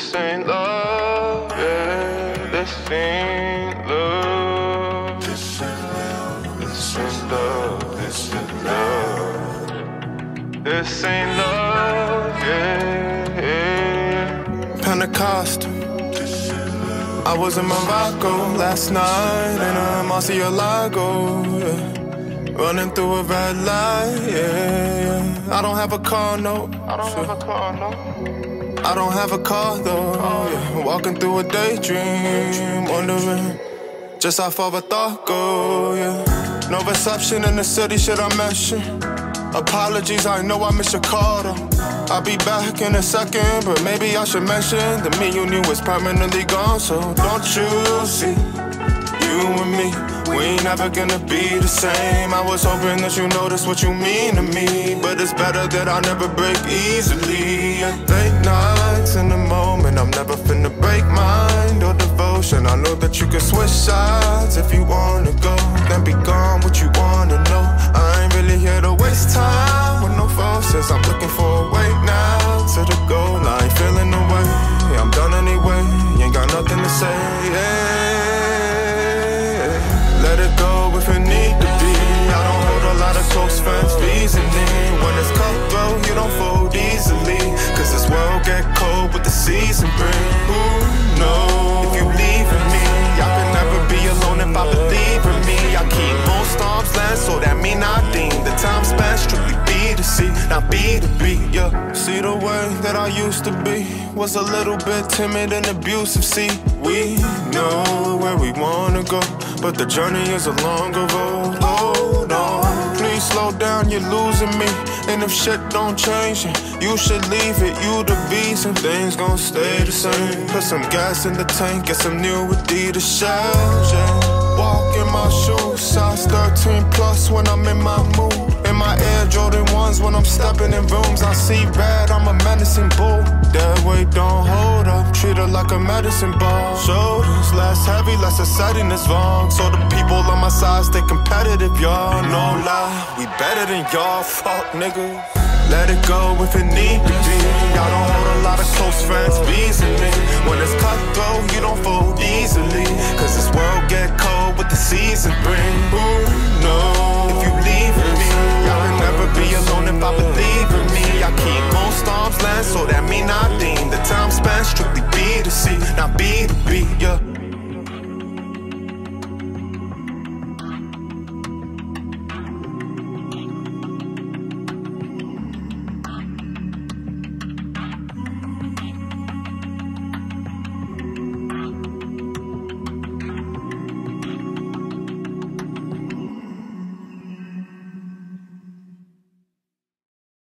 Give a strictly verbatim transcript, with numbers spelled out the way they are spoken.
This ain't love, yeah, this ain't love. This ain't love, this ain't love, this ain't love. This ain't love, yeah, yeah. Pentecost. I was in Morocco last night in a Murcielago, yeah. Running through a red light, yeah, yeah. I don't have a car, no. I don't have a car, no. I don't have a car though, yeah. Walking through a daydream, wondering just how far a thought go, yeah. No reception in the city, should I mention? Apologies, I know I missed your call though. I'll be back in a second, but maybe I should mention the me you knew was permanently gone. So don't you see, you and me, we ain't never gonna be the same. I was hoping that you noticed what you mean to me, but it's better that I never break easily. And late nights in the moment, I'm never finna break mind or devotion. I know that you can switch sides if you wanna go, then be gone what you wanna know. I ain't really here to waste time with no forces. I'm looking for a way now to the goal. I ain't feeling the way, I'm done anyway. You ain't got nothing to say, yeah. Let it go if it need to be. I don't hold a lot of close friends reasoning. When it's cutthroat, you don't fold easily, cause this world get cold with the season bring. Who knows if you leaving me? I could never be alone if I believe in me. I keep most arms length, so that mean I deem the time spent strictly B to C, not B to B, yeah. See, the way that I used to be was a little bit timid and abusive. See, we know where we wanna go, but the journey is a longer road. Hold on, please slow down, you're losing me. And if shit don't change, you should leave it. You the reason things gon' stay the same. Put some gas in the tank, get some new Adidas shells, yeah. Walk in my shoes, size thirteen plus when I'm in my mood. In my Air Jordan ones when I'm stepping in rooms. I see red, I'm a menacing bull. That weight don't hold up, treat her like a medicine ball. Shoulders less heavy, less exciting is wrong. So the people on my side stay competitive, y'all. No lie, we better than y'all, fuck niggas. Let it go if it need to be. I don't hold a lot of close friends reasoning. When it's cutthroat, you don't fold easily, cause this world get cold with the season bring. Who knows if you leaving me? I could never be alone if I believe in me. I keep most arms length, so that mean I deem the time spent strictly B to C, not B to B, yeah.